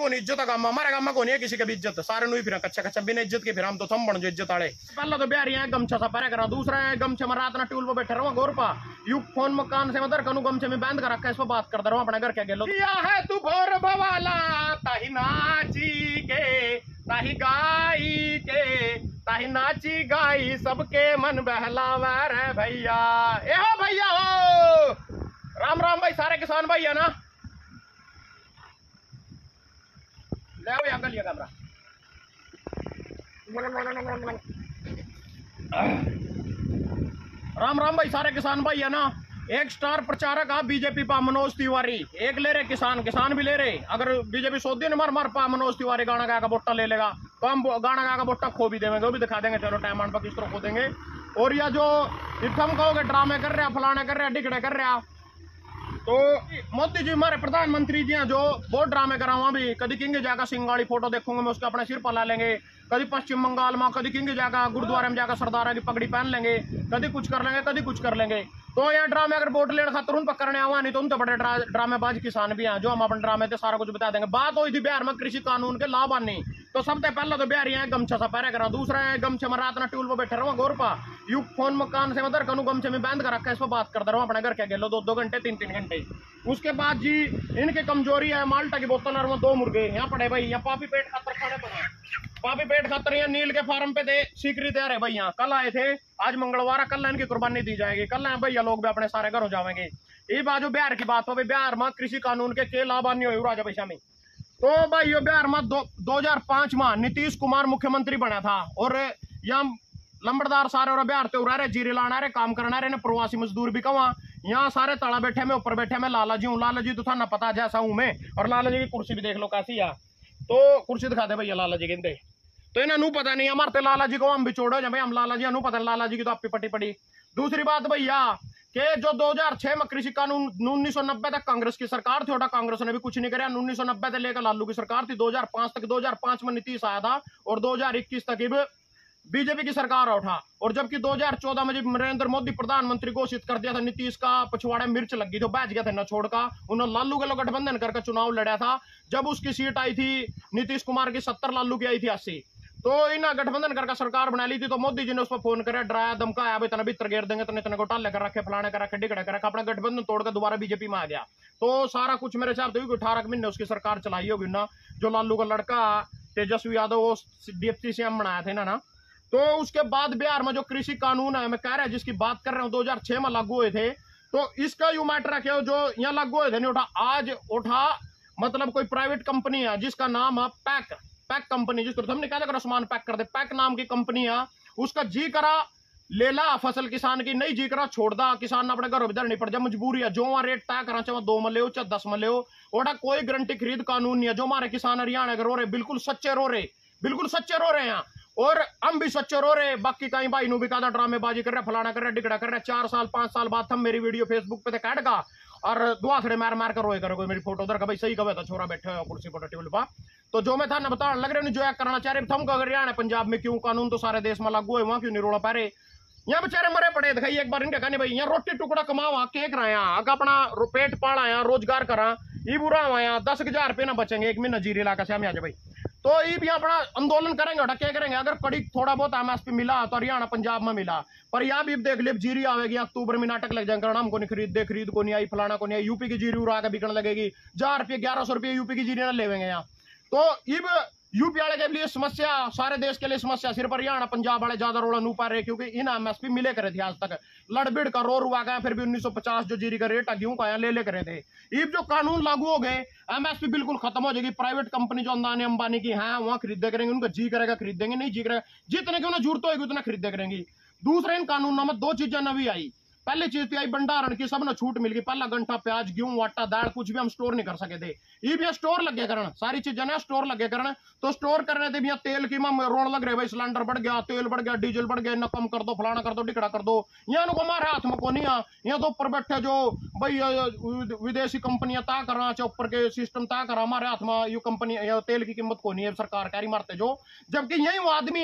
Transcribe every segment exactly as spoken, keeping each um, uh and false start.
कौन इज्जत का गामा हमारे गामा कौन है किसी की भी इज्जत सारे नु फिर कच्चा कच्चा बिना इज्जत के फिर हम तो थम बन जो इज्जत वाले। पहला तो बिहारी है गमछा सा पहरे करा, दूसरा है गमछे में रात ना ट्यूल पे बैठे रहो गोरपा यू फोन मकान से मदर कनु गमछे में बांध कर रखा है, इस पर बात करते रहो अपने घर क्या गेलो या है तू भोर भवाला ताही नाची के ताही गाई के ताही नाची गाई सबके मन बहलावा रे भैया। ए हो भैया हो राम राम भाई सारे किसान भाई है ना, ले आओ यहाँ गलिया कैमरा। राम राम भाई सारे किसान भाई है ना। एक स्टार प्रचारक आप बीजेपी पा मनोज तिवारी, एक ले रहे किसान किसान भी ले रहे। अगर बीजेपी सौ दिन मार मार पा मनोज तिवारी गाना गा का बोट्टा ले लेगा तो हम गाना गा का बोट्टा खो भी देंगे, वो भी दिखा देंगे चलो टाइम पर किस तरह खो देंगे। और या जो हम कहोगे ड्रामे कर रहे फलाने कर रहे डिगड़े कर रहे तो मोदी जी हमारे प्रधानमंत्री जी हैं जो बहुत ड्रामे करा वहाँ भी कभी किंग जाकर सिंगाड़ी फोटो देखूंगा मैं उसके अपने सिर पर ला लेंगे, कभी पश्चिम बंगाल में कभी किंग जाकर गुरुद्वारे में जाकर सरदारा की पगड़ी पहन लेंगे, कभी कुछ कर लेंगे कभी कुछ कर लेंगे। तो यहाँ ड्रामे अगर वोट लेने खातर उन पकड़ने आवा नहीं तो उन तो बड़े ड्रामेबाज किसान भी हैं जो हम अपने ड्रामे से सारा कुछ बता देंगे। बात हुई थी बिहार में कृषि कानून के लाभ आने, तो सबसे पहले तो बिहारी है गमछा सा पहरे करा, दूसरा है गमछे में रात ना ट्यूल पे बैठे रहो गोरपा यू फोन मकान से मदर कनु गमछे में बांध कर रखा है, इस पर बात करते रहो अपने घर क्या गेलो दो दो घंटे तीन तीन घंटे। उसके बाद जी इनकी कमजोरी है माल्टा की बोतल और दो मुर्गे यहाँ पड़े भाई, यहाँ पापी पेट खातर खाने पड़े पापी पेट खातर यहाँ नील के फार्म पे दे सीकरी तैयार है भाई। यहाँ कल आए थे आज मंगलवार कल इनकी कुर्बानी दी जाएगी, कल भैया लोग भी अपने सारे घर हो जाएंगे। ये बात जो बिहार की बात हो बिहार में कृषि कानून के के लाभ नहीं हो राजा पैसा में। तो भाई बिहार में दो दो हजार पांच में नीतीश कुमार मुख्यमंत्री बना था और यहाँ लंबड़दार सारे और बिहार ते उड़ा रहे जीरे लाना रहे काम करना रहे प्रवासी मजदूर भी कवा यहाँ सारे तड़ा बैठे में ऊपर बैठे में लाला जी हूँ, लाला जी तो था ना पता जैसा हूँ मैं। और लाला जी की कुर्सी भी देख लो कैसी है, तो कुर्सी दिखा दे भैया लाला जी के तो इन्हें नू पता नहीं हमारे लाला जी को हम भी छोड़ो भाई हम लाला जी नू पता लाला जी की तो आपकी पट्टी पड़ी। दूसरी बात भैया कि जो दो हजार छह में कृषि कानून उन्नीस सौ नब्बे तक कांग्रेस की सरकार थी, कांग्रेस ने भी कुछ नहीं कराया। उन्नीस सौ नब्बे से लेकर लालू की सरकार थी, दो हजार पांच तक दो हजार पांच में नीतीश आया था और दो हजार इक्कीस तक बीजेपी की सरकार उठा। और जबकि दो हजार चौदह में जब नरेंद्र मोदी प्रधानमंत्री घोषित कर दिया था नीतीश का पछवाड़े मिर्च लग गई तो बैच गया था न छोड़ का, उन्होंने लालू के लोग गठबंधन करके चुनाव लड़ा था। जब उसकी सीट आई थी नीतीश कुमार की सत्तर लालू की आई थी अस्सी, तो इन गठबंधन करके सरकार बना ली थी। तो मोदी जी ने उस पर फोन करे डराया धमकाया भाई तना भीतर घेर देंगे तने तने घोटाले कर रखे फलाने कर रखे डिगड़े कर रखे, अपना गठबंधन तोड़कर दोबारा बीजेपी में आ गया। तो सारा कुछ मेरे हिसाब से अठारह महीने उसकी सरकार चलाई होगी ना। जो लालू का लड़का तेजस्वी यादव वो डीएफसी सीएम बनाया थे ना ना तो उसके बाद बिहार में जो कृषि कानून है मैं कह रहा है जिसकी बात कर रहा हूँ दो हजार छह में लागू हुए थे, तो इसका यू मैटर है जो यहाँ लागू हुए थे नहीं उठा आज उठा मतलब कोई प्राइवेट कंपनी है जिसका नाम है पैक पैक कंपनी, जिस तरह हमने कहा था सामान पैक कर दे, पैक नाम की कंपनी है। उसका जी करा ले ला फसल किसान की नहीं जी करा छोड़ दा किसान अपने घर इधर नहीं पड़ जा मजबूरी है जो वहां रेट तय करा चाहे दो में ले चाहे दस में ले ओटा कोई गारंटी खरीद कानून नहीं है। जो हमारे किसान हरियाणा के रो रहे बिल्कुल सच्चे रो रहे बिल्कुल सच्चे रो रहे हैं और हम भी सच्चे रो रहे। बाकी कहीं भाई नु भी कहा ड्रामेबाजी कर रहे फलाना कर रहे डिगड़ा कर रहे। चार साल पांच साल बाद हम मेरी वीडियो फेसबुक पे कैट का और दुआ खड़े मार मार कर रोए करो कोई मेरी फोटो उधर का भाई सही कहे था छोरा बैठे हो कुर्सी पर टेबल पर। तो जो मैं था ना बता लग रहे जो करना चाह रहे थम हरियाणा पंजाब में क्यों कानून तो सारे देश में लागू है वहां क्यों नहीं रोड़ा पा रहे। यहाँ बेचारे मरे पड़े दिखाई एक बार इनके कहने भाई यहाँ रोटी टुकड़ा कमावा केक रहा यहाँ अगर अपना पेट पाड़ा यहाँ रोजगार करा ये बुरा हुआ यहाँ दस हजार रुपये ना बचेंगे एक महीना जीरे इलाका से हम आ जाए भाई। तो ये भी अपना आंदोलन करेंगे क्या करेंगे अगर कड़ी थोड़ा बहुत एमएसपी मिला तो हरियाणा पंजाब में मिला पर यहाँ भी देख ले जीरी आवेगी अक्टूबर में नाटक लग जाएंगे हमको नहीं खरीद दे खरीद को नहीं आई फलाना को नहीं आई। यूपी की जीरी उड़ा के बिकने लगेगी हजार रुपये ग्यारह सौ रुपये यूपी की जीरी ना लेवेंगे यहाँ। तो इब यूपी वाले के लिए समस्या सारे देश के लिए समस्या सिर्फ हरियाणा पंजाब वाले ज्यादा रोड़ा नहीं पा रहे क्योंकि इन एमएसपी मिले करे थे आज तक लड़बिड़ का रो रुआ गया फिर भी उन्नीस सौ पचास जो जीरी का रेट है गेहूं का ले ले करे थे। इब जो कानून लागू हो गए एमएसपी बिल्कुल खत्म हो जाएगी। प्राइवेट कंपनी जो अंदानी अंबानी की है वहां खरीदे करेंगे उनका जी करेगा खरीदेंगे नहीं जी करेगा जितने की उन्हें जरूरत होगी उतना खरीदे करेंगी। दूसरे इन कानूनों में दो चीजें नवी आई। पहली चीज तो आई भंडारण की सब ने छूट मिल गई। पहला घंटा प्याज गेहूं आटा दाल कुछ भी हम स्टोर नहीं कर सके थे ये भी स्टोर लगे करना सारी चीजें ना स्टोर लगे करना। तो स्टोर करने थे भी तेल की मैं रोड लग रहे भाई सिलेंडर बढ़ गया तेल बढ़ गया डीजल बढ़ गया कम कर दो फलाना कर दो टिकड़ा कर दो। यहाँ को हमारे हाथ में को नहीं आ यहाँ तो ऊपर बैठे जो भाई विदेशी कंपनियां तय करा चाहे ऊपर के सिस्टम तय करा हमारे हाथ में ये कंपनी तेल की कीमत को नहीं है सरकार कह रही मारते जो। जबकि यही वो आदमी है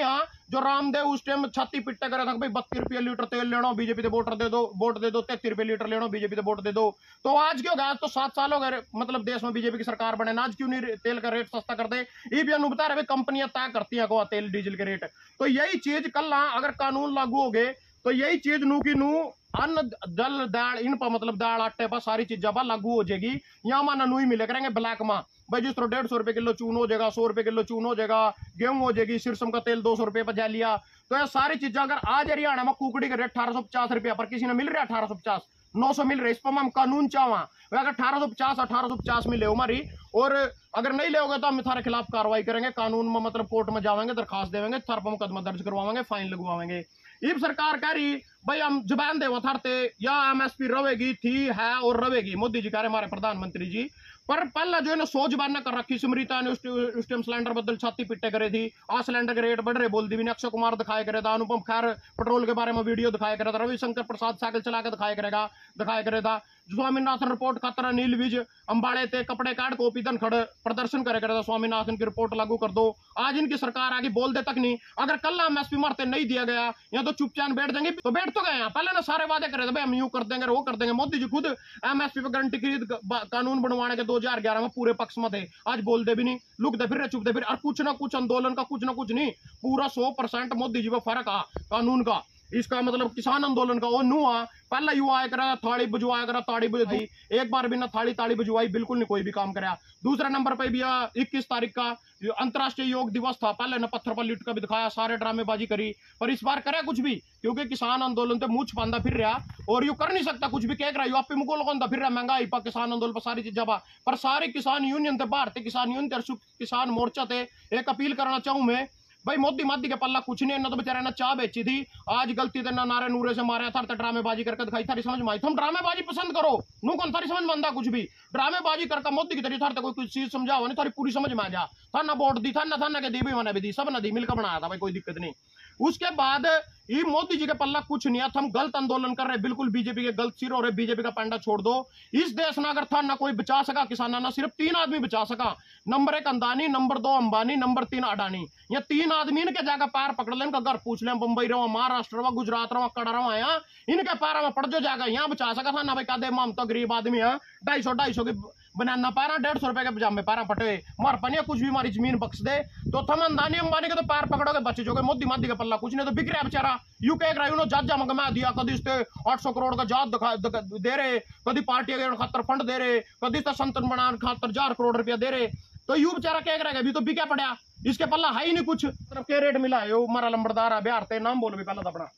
जो रामदेव उस टाइम छाती पिट्टे करे था भाई बत्तीस रुपये लीटर तेल लेना बीजेपी से वोटर दे दो, वोट दे दो, तैतीस रुपये लीटर लेना बीजेपी से वोट दे दो। तो आज क्यों गया, तो सात साल हो गए मतलब देश में बीजेपी की सरकार बने ना, आज क्यों नहीं तेल का रेट सस्ता कर दे। ये भी बता रहे कंपनियां तय करती है को तेल डीजल के रेट। तो यही चीज कल अगर कानून लागू हो गए तो यही चीज नू की नू अन्न जल दाल इन पर मतलब दाल आटे पर सारी चीजें पर लागू हो जाएगी। यहाँ माना नू ही मिले करेंगे ब्लैक माँ भाई, जिस तरह डेढ़ सौ रुपए किलो चून हो जाएगा, सौ रुपए किलो चून हो जाएगा, गेहूं हो जाएगी, सिरसम का तेल दो सौ रुपए पर जा लिया। तो ये सारी चीजें अगर आज हरियाणा में कुकड़ी का रेट अठारह सौ पचास रुपया पर किसी ने मिल रहा है अठारह सौ पचास नौ सौ मिल रहे, इस पर हम कानून चाहवा अगर अठारह सौ पचास अठारह सौ पचास में ले हमारी, और अगर नहीं लेोगे तो हम तुम्हारे खिलाफ कार्रवाई करेंगे, कानून में मतलब कोर्ट में जाएंगे, दरखास्त देवेंगे, थार पर मुकदमा दर्ज करवाएंगे, फाइन लगवाएंगे। इब सरकार कह रही भाई हम जुबान देव थरते या एमएसपी रहेगी थी है और रहेगी, मोदी जी कह रहे हमारे प्रधानमंत्री जी। पर पहला जो है ना सो जुबान न कर रखी स्मृता ने उस टाइम सिलेंडर बदल छाती पिट्टे करे थी, आज सिलेंडर के रेट बढ़ रहे बोल दी भी, अक्षय कुमार दिखाया करे था, अनुपम खैर पेट्रोल के बारे में वीडियो दिखाया करे था, रविशंकर प्रसाद साइकिल चला के दिखाया करेगा दिखाया करे था, स्वामीनाथन रिपोर्ट खतरा नील विज अंबाड़े थे कपड़े काट कॉपी धन खड़े प्रदर्शन करे करे था, स्वामीनाथन की रिपोर्ट लागू कर दो। आज इनकी सरकार आगे बोल दे तक नहीं, अगर कल एमएसपी मारते नहीं दिया गया या तो चुपचाप बैठ जाएंगे, तो बैठ तो गए पहले ना सारे वादे करे थे भाई हम यूं कर देंगे वो कर देंगे। मोदी जी खुद एमएसपी पर गारंटी खरीद कानून बनवाने के दो हजार ग्यारह में पूरे पक्ष में थे, आज बोल दे भी नहीं, लुक दे फिर चुप दे फिर, और कुछ ना कुछ आंदोलन का कुछ ना कुछ नहीं पूरा सौ परसेंट मोदी जी पर फर्क आ कानून का। इसका मतलब किसान आंदोलन का वो नुआ पहला युवा आया करा थाली बुझवाया करा ताड़ी बुझाई, एक बार भी ना थाली ताड़ी बुझवाई बिल्कुल नहीं कोई भी काम कराया। दूसरे नंबर पे भी इक्कीस तारीख का जो अंतर्राष्ट्रीय योग दिवस था पहले ना पत्थर पर लिट कर भी दिखाया, सारे ड्रामेबाजी करी, पर इस बार करे कुछ भी क्योंकि किसान आंदोलन तो मुंह छपांदा फिर रहा और यू कर नहीं सकता कुछ भी कह रहा है आप मुगल कौन फिर रहा महंगाई पर किसान आंदोलन पर सारी चीजें पर सारे किसान यूनियन थे भारतीय किसान यूनियन थे किसान मोर्चा थे। एक अपील करना चाहूं मैं भाई मोदी मादी के पल्ला कुछ नहीं ना तो बेचारे ना चाह बेची थी, आज गलती से ना नारे नूरे से मारे था ड्रामेबाजी करके दिखाई थारी समझ में आई, तुम ड्रामेबाजी पसंद करो नू कौन थारी समझ में आंदा कुछ भी ड्रामेबाजी करके मोदी की तरीके थारे कोई कुछ चीज समझाओ नहीं थारी पूरी समझ में आ जा, था ना वोट दी था ना था ना के दी भी मैंने भी दी सब ना दी मिलकर बनाया था भाई कोई दिक्कत नहीं। उसके बाद ये मोदी जी के पल्ला कुछ नहीं है, हम गलत आंदोलन कर रहे बिल्कुल बीजेपी के गलत सिर हो रहे, बीजेपी का पंडा छोड़ दो। इस देश ना अगर था ना कोई बचा सका किसान ना सिर्फ तीन आदमी बचा सका, नंबर एक अंदानी, नंबर दो अंबानी, नंबर तीन अडानी, ये तीन आदमी इनके जाकर पैर पकड़ ले, इनका घर पूछ ले, बंबई रहो महाराष्ट्र रहो गुजरात रहो कड़ा रहो यहाँ इनके पैर में पड़ जो जाएगा यहाँ बचा सका था ना भाई कहते हम तो गरीब आदमी है ढाई सौ ढाई सौ की बनाना पैरा डेढ़ सौ रुपए के पजामे पैरा पटे मार पनिया कुछ भी हमारी जमीन बख्श दे तो थम अंदानी अंबानी के तो पैर पकड़ोगे बच्चे जो मोदी मादी का पल्ला कुछ नहीं तो बिक रहा बेचारा यू कह रहा है जज मंगमा दिया कदी इसते आठ सौ करोड़ का जात दे रहे, कदी पार्टी खातर फंड दे रहे, कदी संतन बनाने खातर हजार करोड़ रुपया दे रहे, तो यू बेचारा कह रहा है अभी तो बिका पड़ा इसके पल्ला है ही नहीं कुछ तरफ के रेट मिला है हमारा लंबरदार है बिहार ते नाम बोल भाई पहला अपना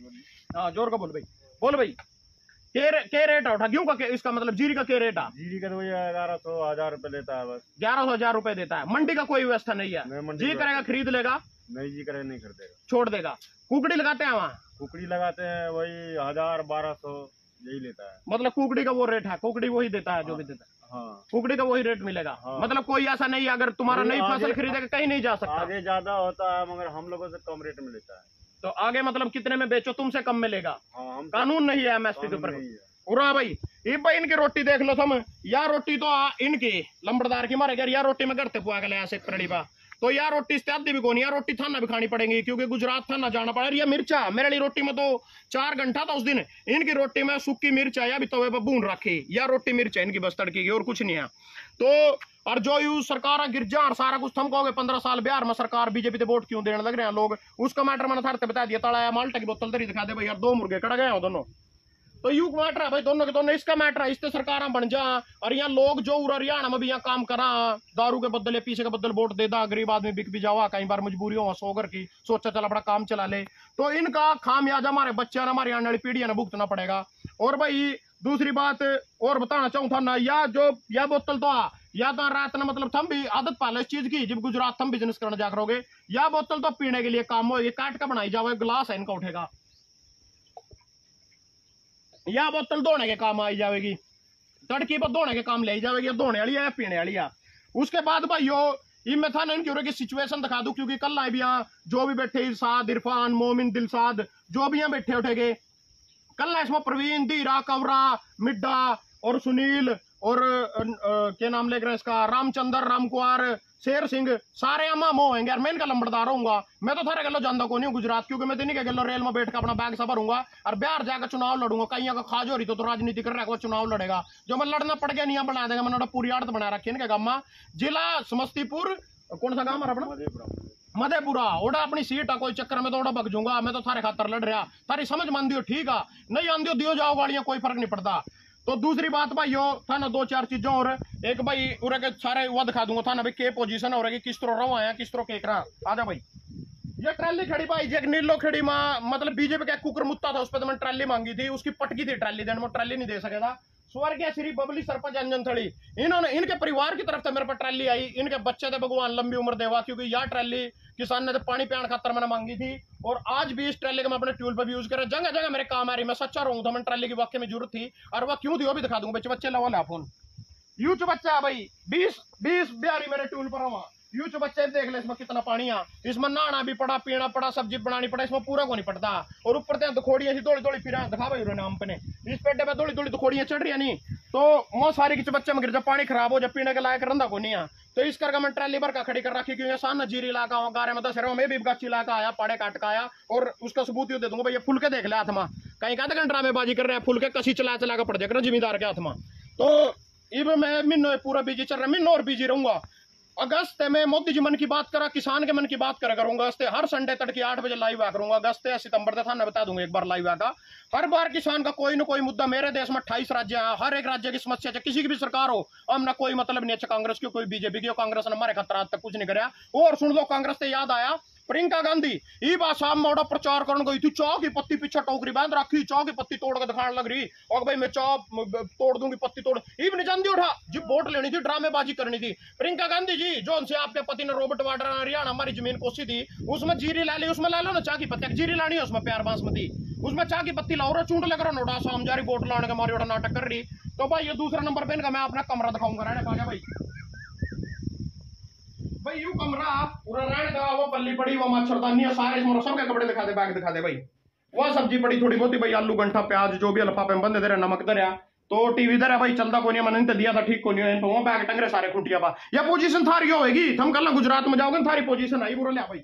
हाँ जोर का बोल भाई बोल भाई के रे, के रेट उठा क्यों का इसका मतलब जीरी का के रेट है जीरी का तो ग्यारह सौ हजार रुपए देता है बस ग्यारह सौ हजार रुपए देता है, मंडी का कोई व्यवस्था नहीं है, जी करेगा खरीद लेगा नहीं जी करेगा नहीं खरीदेगा छोड़ देगा। कुकड़ी लगाते हैं वहाँ कुकड़ी लगाते हैं वही हजार बारह सौ यही लेता है, मतलब कुकड़ी का वो रेट है कुकड़ी वही देता है जो भी देता है हाँ कुकड़ी का वही रेट मिलेगा हाँ। मतलब कोई ऐसा नहीं है अगर तुम्हारा नई फसल खरीदेगा कहीं नहीं जा सकता, आगे ज्यादा होता है मगर हम लोगों से कम रेट में लेता है, तो आगे मतलब कितने में बेचो तुमसे कम मिलेगा हाँ, हम कानून नहीं है एमएसपी के ऊपर पूरा भाई। ये भाई इनकी रोटी देख लो तुम, या रोटी तो इनकी लंबरदार की मारे या रोटी में करते पुआ गले ऐसे पड़ी बा तो यार रोटी इस्तेदी भी कौन यार रोटी थाना भी खानी पड़ेगी क्योंकि गुजरात थाना जाना पड़ेगा। या मिर्चा मेरे लिए रोटी में तो चार घंटा था उस दिन, इनकी रोटी में सूखी मिर्चा या भी तवे पर भून रखी या रोटी मिर्चा इनकी बस तड़की की और कुछ नहीं है। तो और जो यू सरकार गिर जा और सारा कुछ थम कहोगे पंद्रह साल बिहार में सरकार बीजेपी से वोट क्यों देने लग रहे हैं लोग, उसका मैटर मैंने थारते बता दिया तड़ाया माल्टा की बोतल तरी दिखा दे भाई यार दो मुर्गे कड़ गए हो दोनों, तो यू मैटर है भाई दोनों के दोनों इसका मैटर है, इससे सरकार बन जा और यहाँ लोग जो हरियाणा में भी यहाँ काम करा दारू के बदले पीछे के बदले वोट दे दा, गरीब आदमी बिक भी जावा कई बार मजबूरी हो सोगर की सोचा चला बड़ा काम चला ले, तो इनका खामियाजा हमारे बच्चे हमारी आने वाली पीढ़ी ने भुगतना पड़ेगा। और भाई दूसरी बात और बताना चाहूँ था ना या जो या बोतल तो आ या तो रात ने मतलब थम भी आदत पाले इस चीज की जब गुजरात थम बिजनेस करने जा करोगे या बोतल तो पीने के लिए काम हो ये काट का बनाई जाओ गिलास है इनका उठेगा या बोतल धोने के काम आई जाएगी, तड़की पर धोने के काम ले जाएगी, धोने वाली है या पीने वाली है। उसके बाद भाई यो ये मैं था इनकी की सिचुएशन दिखा दूं क्योंकि कल आए भी यहाँ जो भी बैठे इरशाद इरफान मोमिन दिलसाद जो भी यहाँ बैठे उठेगे कल इसमें प्रवीण धीरा कवरा मिड्डा और सुनील और अ, अ, क्या नाम लेकर इसका रामचंद्र रामकुमार शेर सिंह सारे अम्मा मो होंगे यार। मैं इनका लंबड़दार होऊंगा। मैं तो थारे गलो जानता को नहीं हूँ गुजरात, क्योंकि मैं दिन के गलो रेल में बैठ कर अपना बैग सफर हूँ और बिहार जाकर चुनाव लड़ूंगा। कहीं का खाज हो रही तो, तो राजनीति कर रहा है, वो चुनाव लड़ेगा। जो मैं लड़ना पड़ गया नहीं बना देगा। मैंने पूरी आड़त बना रखी है इनके गाँव में। जिला समस्तीपुर, कौन सा गाँव है अपना? मधेपुरा। ओडा अपनी सीट है, कोई चक्कर में तो ओडा बग जाऊंगा। मैं तो थारे खातर लड़ रहा। थारी समझ मान दियो ठीक है, नहीं आन दियो दियो जाओ गाड़ियां, कोई फर्क नहीं पड़ता। तो दूसरी बात भाई यो था ना दो चार चीजों और एक भाई उरे के सारे वो दिखा दूंगा था ना भाई, के पोजीशन हो रही किस तरह रहो आया किस तरह केकरा। आजा भाई, ये ट्रैली खड़ी भाई, एक नीलो खड़ी माँ, मतलब बीजेपी का कुकर मुत्ता था, उस पर तो मैंने ट्रैली मांगी थी, उसकी पटकी थी ट्रैली देने में, ट्रैली नहीं दे सके था। स्वर्गीय श्री बबली सरपंच अंजन थड़ी, इन्होंने इनके परिवार की तरफ से मेरे पास ट्रैली आई। इनके बच्चे थे, भगवान लंबी उम्र देवा, क्योंकि यह ट्रैली किसान ने तो पानी पियाण खातर मैंने मांगी थी और आज भी इस ट्रैली को मैं अपने ट्यूल पर भी यूज कर रहा। जगह जगह मेरे काम आ रही। मैं सच्चा रहूं तो मैंने ट्रैली की वाकई में जरूरत थी, और वह क्यों थी वो भी दिखा दूंगा। बच्चे बच्चे लेवल है फोन यूच बच्चा भाई, बीस बीस बिहारी मेरे टूल पर हुआ। यूच बच्चे देख ले इसमें कितना पानी है। इसमें नहाना भी पड़ा, पीना पड़ा, सब्जी बनानी पड़ा, इसमें पूरा को नहीं पड़ता। और ऊपर से दुखोड़ियां सी दौड़ी दौड़ी फिर दिखा भाई नाम पे ने इस पेटे पे दौड़ी दौड़ी दुखोड़ियां चढ़ रही नहीं, तो वो सारी किसी बच्चे में गिर जाए, पानी खराब हो जाए, पीने के लायक रंधा को नहीं है। तो इस करके मैं ट्रैली भर का खड़ी कर रखी, क्योंकि सान नजीरी इलाका हो, गारे में दस रहा मैं भी गच्ची इलाका आया, पाड़े काट का आया। और उसका सबूत ये दे दूंगा भाई, ये फुल के देख ले हाथ में, कहीं कहते घंटा ड्रामेबाजी कर रहे हैं, फुल के कसी चला चला कर पड़ जाएगा जिम्मेदार के हाथ में। तो इब मैं मिनो पूरा बिजी चल रहा है, मिनो और बिजी रहूंगा। अगस्त में मोदी जी मन की बात करा, किसान के मन की बात करा करूंगा। अगस्त हर संडे तड़के आठ बजे लाइव आ करूंगा। अगस्त या सितंबर तक थाना बता दूंगा एक बार लाइव आका। हर बार किसान का कोई ना कोई मुद्दा, मेरे देश में अट्ठाईस राज्य है, हर एक राज्य की समस्या है, किसी की भी सरकार हो, हमने कोई मतलब नहीं। अच्छा कांग्रेस की, कोई बीजेपी की, कांग्रेस ने हमारे खतरा तक कुछ नहीं कराया। और सुन लो, कांग्रेस से याद आया, प्रियंका गांधी ई बात शाम में ओडा प्रचार करने गई थी, चाह की पत्ती पीछे टोकरी बांध रखी, चाह की पत्ती तोड़ के दिखाने लग रही, और भाई मैं चाह तोड़ दूंगी, पत्ती तोड़ इब नहीं जानती उठा जी, वोट लेनी थी, ड्रामेबाजी करनी थी। प्रियंका गांधी जी, जो उनसे आपके पति ने रॉबर्ट वाड्रा हरियाणा हमारी जमीन कोसी थी, उसमें जीरी ला ली, उसमें ला लो ना चाह की पत्ती, जीरी लानी है उसमें प्यार बासमती, उसमें चाह की पत्ती लाओ, चूंट लेकर नोटा शाम जारी वोट लाने के मारी नाटक कर रही। तो भाई ये दूसरा नंबर पे इनका मैं अपना कमरा दिखाऊंगा, रहने का भाई भाई यू कमरा पूरा रहने का, वो पल्ली पड़ी, वो मच्छरदानी है, सारे इसमें सबके कपड़े दिखा दे, बैग दिखा दे भाई, वो सब्जी पड़ी थोड़ी बहुत भाई, आलू गंठा प्याज जो भी लफाफे में बंद दे रहे, नमक दे रहा, तो टीवी दे रहा भाई, चलता को नहीं, मैंने दिया था ठीक को नहीं, वो बैग टंग रहे सारे खुटिया पा। या पोजीशन थारी होगी, हम कल गुजरात में जाओगे थारी पोजीशन आई बुरा लिया भाई।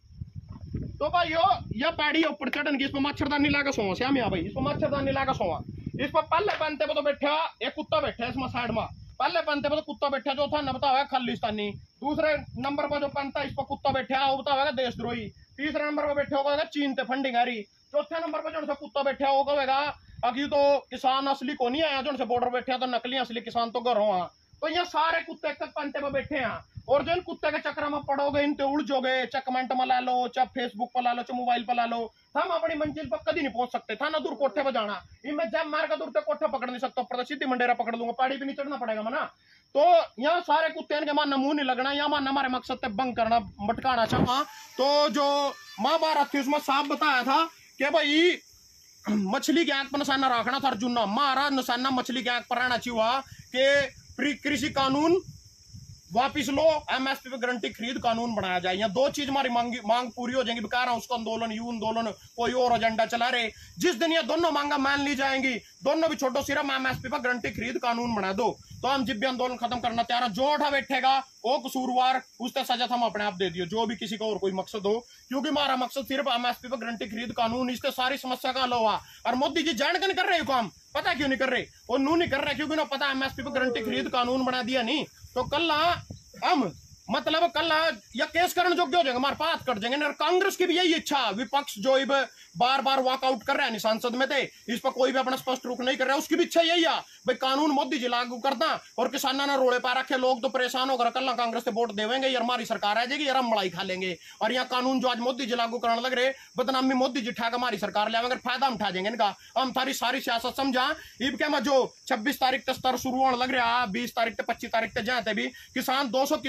तो भाई यो या पैड़ी ऊपर चढ़न की, इसमें मच्छरदानी लाकर सोवा श्याम भाई, इसमें मच्छरदानी लाकर सोवा। इस पर पहले बनते पे तो बैठा एक कुत्ता बैठा है इसमें साइड में, पहले पहनते पे तो कुत्ता बैठा जो था न बताओ खालिस्तानी, दूसरे नंबर पर जो पहनता इस पर कुत्ता बैठा वो बताओ देशद्रोही, तीसरे नंबर पर बैठे होगा चीन ते फंडिंग आ रही, चौथे नंबर पर जो कुत्ता बैठा वो कहेगा अभी तो किसान असली को नहीं आया, जो से बॉर्डर बैठे तो नकली असली किसान तो घर हो। तो ये सारे कुत्ते तक पंटे पे बैठे हैं, और जो इन कुत्ते के चक्कर में पड़ोगे, इन उलझोगे, चाहे कमेंट में ला लो, चाहे फेसबुक पर ला लो, चाहे मोबाइल पर ला लो, हम अपनी मंजिल पर कभी नहीं पहुंच सकते। था ना दूर कोठे पर जाना, मैं जब मार का दूर तक कोठा पकड़ नहीं सकता, ऊपर सीधी मंडेरा पकड़ लूंगा, पहाड़ी भी नहीं चढ़ना पड़ेगा मना। तो यहाँ सारे कुत्ते इनके मानना मुंह नहीं लगना, यहाँ मानना हमारे मकसद से बंग करना, मटकाना चाहा। तो जो महाभारत थी उसमें साफ बताया था कि भाई मछली की आंख पर निशाना रखना था अर्जुन, मारा निशाना मछली की आंख पर रहना चाहिए कि कृषि कानून वापिस लो, एमएसपी पे गारंटी खरीद कानून बनाया जाए। यहाँ दो चीज हमारी मांग मांग पूरी हो जाएंगी, बेकार है उसको आंदोलन यू आंदोलन कोई और एजेंडा चला रहे। जिस दिन ये दोनों मांगा मान ली जाएंगी, दोनों भी छोटो सिर्फ एमएसपी पर गारंटी खरीद कानून बना दो, तो हम जब भी आंदोलन खत्म करना तैयार है। जो उठा बैठेगा वो कसूरवार, उसका सजा हम अपने आप दे दियो, जो भी किसी को और कोई मकसद हो, क्योंकि हमारा मकसद सिर्फ एमएसपी पर गारंटी खरीद कानून, इससे सारी समस्या का हल हुआ। और मोदी जी जान के नहीं कर रहे काम, पता क्यों नहीं कर रहे, वो नू नहीं कर रहे क्योंकि ना पता एमएसपी पर गारंटी खरीद कानून बना दिया नहीं तो कल हम मतलब कल या केस करने योग्य हो जाएंगे, हमारे पास कर जाएंगे। और कांग्रेस की भी यही इच्छा, विपक्ष जो बार बार वॉकआउट कर रहे हैं संसद में थे, इस पर कोई भी अपना स्पष्ट रुख नहीं कर रहा है, उसकी भी इच्छा यही है भाई कानून मोदी जी लागू करना, और किसानों ने रोड़े पा रखे, लोग तो परेशान होकर कल कांग्रेस से वोट देवेंगे, यार हमारी सरकार आ जाएगी, यार हम मलाई खा लेंगे। और यहाँ कानून जो आज मोदी जी लागू करने लग रहे, बदनामी मोदी जी उठा हमारी सरकार ले आवेंगे, फायदा हम उठा देंगे इनका। हम थारी सारी सियासत समझा, इब क्या मैं जो छब्बीस तारीख तक स्तर शुरू होने लग रहा, बीस तारीख तक पच्चीस तारीख तक जाते भी किसान दो सौ किसान संसद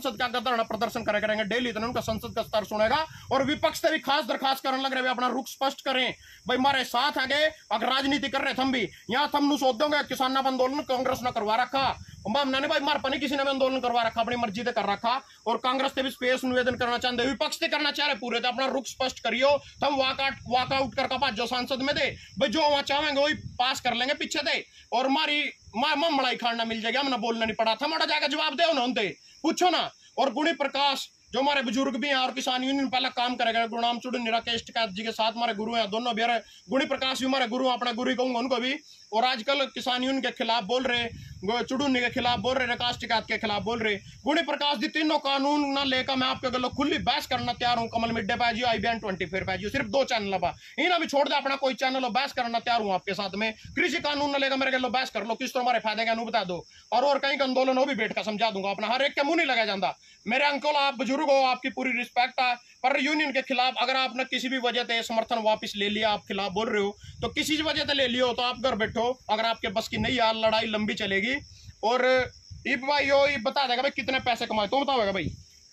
संसद का धरना प्रदर्शन करे करेंगे डेली, तो उनका संसद का स्तर सुनेगा। और विपक्ष से भी खास दरखास्त करने लग रहे, अपना रुख स्पष्ट करें भाई, हमारे साथ आगे अगर राजनीति कर रहे थे हम भी यहाँ थम सोच दोगे किसान आंदोलन कांग्रेस ने करवा रखा, हमने भाई मार पानी किसी ने भी आंदोलन करवा रखा, अपनी मर्जी से कर रखा। और कांग्रेस से भी स्पेस निवेदन करना चाहते, विपक्ष से करना चाह रहे पूरे, तो अपना रुख स्पष्ट करियो, तम वॉकआउट वॉकआउट कर जो सांसद में दे भाई, जो वहां चाहेंगे वही पास कर लेंगे पीछे दे, और हमारी मां मलाई खाना मिल जाएगा, हमने बोलना नहीं पड़ा था, मोटा जाकर जवाब दे उन्होंने पूछो ना। और गुणी प्रकाश जो हमारे बुजुर्ग भी हैं और किसान यूनियन पहले काम करेगा, गुरुनाम चुड़न राकेश टिकैत जी के साथ हमारे गुरु हैं, दोनों भी गुणी प्रकाश भी हमारे गुरु, अपना गुरु कहूंगा उनको भी। और आजकल किसान यूनियन के खिलाफ बोल रहे, चुड़ुन्नी के खिलाफ बोल रहे, राकेश टिकैत के खिलाफ बोल रहे। गुणी प्रकाश जी तीनों कानून ना लेकर मैं आपके गलो खुली बहस करना तैयार हूँ। कमल मिड्डे पे जी, आई बी एन ट्वेंटी फिर पे जी, सिर्फ दो चैनल बा, इन्हें भी छोड़ दे, अपना कोई चैनल हो, बहस करना तैयार हूँ आपके साथ में। कृषि कानून न लेकर मेरे गलो बहस कर लो, किस तरह हमारे फायदे का बता दो, और और कहीं का आंदोलन हो भी बैठ कर समझा दूंगा, अपना हर एक के मुंह नहीं लगा जाता। मेरे अंकल आप बुजुर्ग हो, आपकी पूरी रिस्पेक्ट है, पर यूनियन के खिलाफ अगर आपने किसी भी वजह से समर्थन वापस ले लिया, आप खिलाफ बोल रहे हो तो किसी वजह से ले लियो, तो आप घर बैठो, अगर आपके बस की नहीं यार लड़ाई लंबी चलेगी। और इब भाई यो ये बता देगा भाई कितने पैसे कमाए, तो बताओगे भाई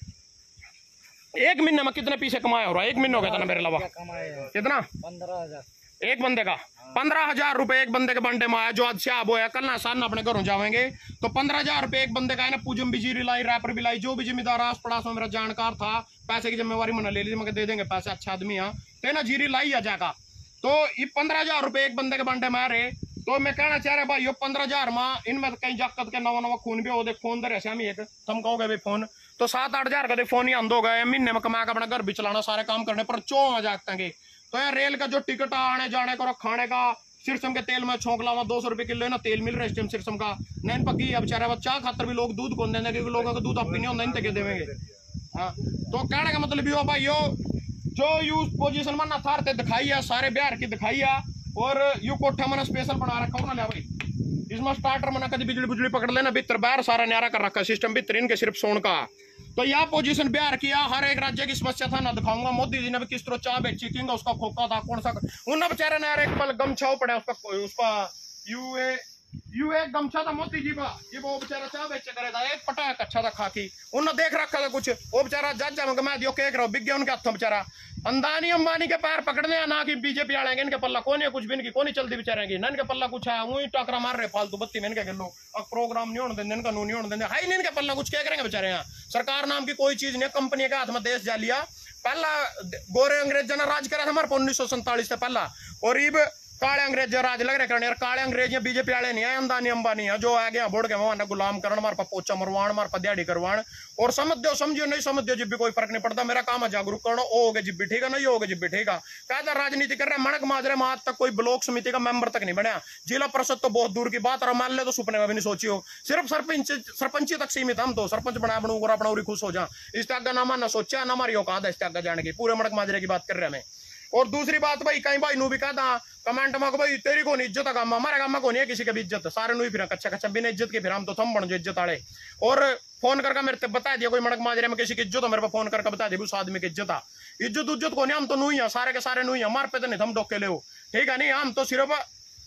एक महीने में कितने पैसे कमाए हो रहा है, एक महीने हो गया था ना मेरे अलावा, कितना पंद्रह हजार एक बंदे का, पंद्रह हजार रुपए एक बंदे के बंडे में आया, जो आज से आप होया कल ना सान अपने घरों जाएंगे, तो पंद्रह हजार रुपए एक बंदे का है ना। पूजम भी जीरी लाई, रैपर भी लाई, जो भी जिम्मेदार आस पड़ास में मेरा जानकार था, पैसे की जिम्मेवारी मैंने ले ली, मैं दे देंगे पैसे, अच्छा आदमी है तो ना जीरी लाई आ जाएगा। तो ये पंद्रह हजार रुपए एक बंदे के बंडे में आ रहे, तो मैं कहना चाह रहा भाई यो पंद्रह हजार में इनमें कहीं जाकत के नवा नवा खून भी हो, फोन दे रहे एक तुम कहोगे भाई फोन तो सात आठ हजार का फोन ही अंध हो गए, महीने में कमा के अपना घर भी चलाना, सारे काम करने पर चो आ जाते। तो यार रेल का जो टिकट आने जाने का और खाने का, सिरसम के तेल में छोंक लावा दो सौ रुपए किलो ना तेल मिल रहा है इस टाइम सिरसम का, नैन पकी है बेचारा चाह खातर भी लोग दूध कौन देंगे, क्योंकि लोगों का दूध आप नहीं होता इनके देंगे। हाँ तो कहने का मतलब यो भाई यो जो यू पोजीशन में ना थारते दिखाई है, सारे बिहार की दिखाई है, और यू कोठा मैंने स्पेशल बना रखा हूँ ना भाई, इसमें स्टार्टर मैंने कभी बिजली बुजली पकड़ लेना, भीतर बाहर सारा न्यारा कर रखा सिस्टम भीतर इनके सिर्फ सोन का। तो यह पोजीशन बिहार किया, हर एक राज्य की समस्या था ना दिखाऊंगा। मोदी जी ने भी किस तरह चाह बेची, किंग उसका खोखा था कौन सा, उन बेचारे ने यार एक पल गमछाव पड़ा उसका उसका यू ए यू एक गमछा था मोदी जी का, ये वो बेचारा चाह बेचे करे था, एक पटाख अच्छा था खाकी, उन्होंने देख रखा था कुछ, वो बेचारा जज जा मैं दियो केक रहा बिक गया उनके हाथों बेचारा। अंदानी अंबानी के पैर पकड़ने ना कि बीजेपी आएंगे, इनके पल्ला कौन है, कुछ भी इनकी कौन चलती बेचारेंगे, ना इनके पल्ला कुछ है, वही टाकरा मार रहे फालतू बत्ती में इनके लो, अब प्रोग्राम नहीं होने देंगे, इनका नहीं होने देंगे, हाई नहीं इनके पल्ला कुछ क्या करेंगे बेचारे। यहाँ सरकार नाम की कोई चीज नहीं, कंपनी के हाथ में देश जा लिया, पहला गोरे अंग्रेज ने राज करा था हमारे उन्नीस सौ सैंतालीस से पहला, और इब काले अंग्रेज राज लग रहे करने, काले अंग्रेज या बीजेपी वाले नहीं है, अंदानी अंबानी है जो आ गया बोड़ के वहां गुलाम करण, हमारे पास पोचा मरवाण, हमारे पास दिहाड़ी करवाण, और समझ दो समझियो नहीं समझ दो जिब भी कोई फर्क नहीं पड़ता, मेरा काम है जागरूक करना, ओ हो गए जिब भी ठीक है, नहीं हो गए जिब भी ठीक है। कहता राजनीति कर रहे मणक माजरे में आज तक कोई ब्लॉक समिति का मेंबर तक नहीं बनया, जिला परिषद तो बहुत दूर की बात, और मान ले तो सुपने में भी नहीं सोची हो, सिर्फ सरपंच सरपंची तक सीमित, हम तो सरपंच बना बनू और अपना खुश हो जा, इस त्याग ना मानना सोचा ना हमारी औकात है इस त्याग जाने की, पूरे मणक माजरे की बात कर रहे हैं। और दूसरी बात भाई कहीं भाई नू भी कहता कमेंट में भाई तेरी कौन इज्जत है गाँव में, हमारे गाँव में कौन है किसी की भी इज्जत, सारे नू ही फिर कच्चा कच्चा बिना इज्जत के फिर हम तो थम बन जो इज्जत आड़े। और फोन करके मेरे बता दिया कोई मणक माजरे में किसी की इज्जत हो, मेरे पे फोन करके बता दिया उस आदमी की इज्जत है, इज्जत उज्जत को नहीं, हम तो नू ही है, सारे के सारे नू ही है, हमारे पे तो नहीं हम डोके ले, ठीक है नहीं, हम तो सिर्फ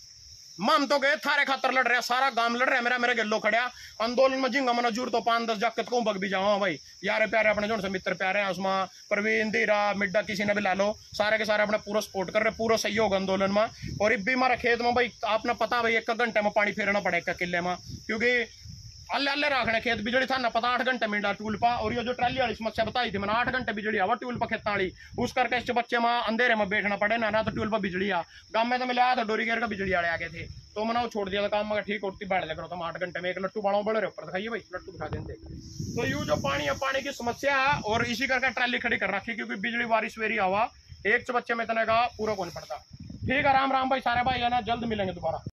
हम तो गए थारे खातर लड़ रहे, सारा गांव लड़ रहे, मेरा मेरे गिल्लो खड़ा आंदोलन में जिंगा मना जूर तो पांच दस जाकत को बग भी जाओ भाई, यारे प्यारे अपने जो से मित्र प्यारे हैं उसमें प्रवीण धीरा मिड्डा किसी ने भी ला लो, सारे के सारे अपने पूरा सपोर्ट कर रहे, पूरा सहयोग आंदोलन में। और इब भी हमारा खेत में भाई आपने पता भाई एक घंटे में पानी फेरना पड़ेगा किले में, क्योंकि अल्ले अल्ले रखने खेत बिजली था ना पता आठ घंटे मिनट टूल पा, और ये जो ट्रैली वाली समस्या बताई थी मैंने आठ घंटे बिजली आवा ट्यूल पर खेत वाली, उस करके इस बच्चे में अंधेरे में बैठना पड़े ना, ना तो ट्यूल पर बिजली आ गाँव में तो मिला था डोरी गेर का बिजली वाले आ गए थे, तो मैंने वो छोड़ दिया था काम में, ठीक उठती बैठ लेकर तुम आठ घंटे में एक लट्टू बाड़ों बड़े ऊपर दिखाइए भाई लट्टू दिखा देंगे। तो यू जो पानी है पानी की समस्या है, और इसी करके ट्रैली खड़ी कर रखी, क्योंकि बिजली बारिश वेरी हवा एक बच्चे में इतने का पूरा कौन पड़ता। ठीक है राम राम भाई सारे भाई है ना, जल्द मिलेंगे दोबारा।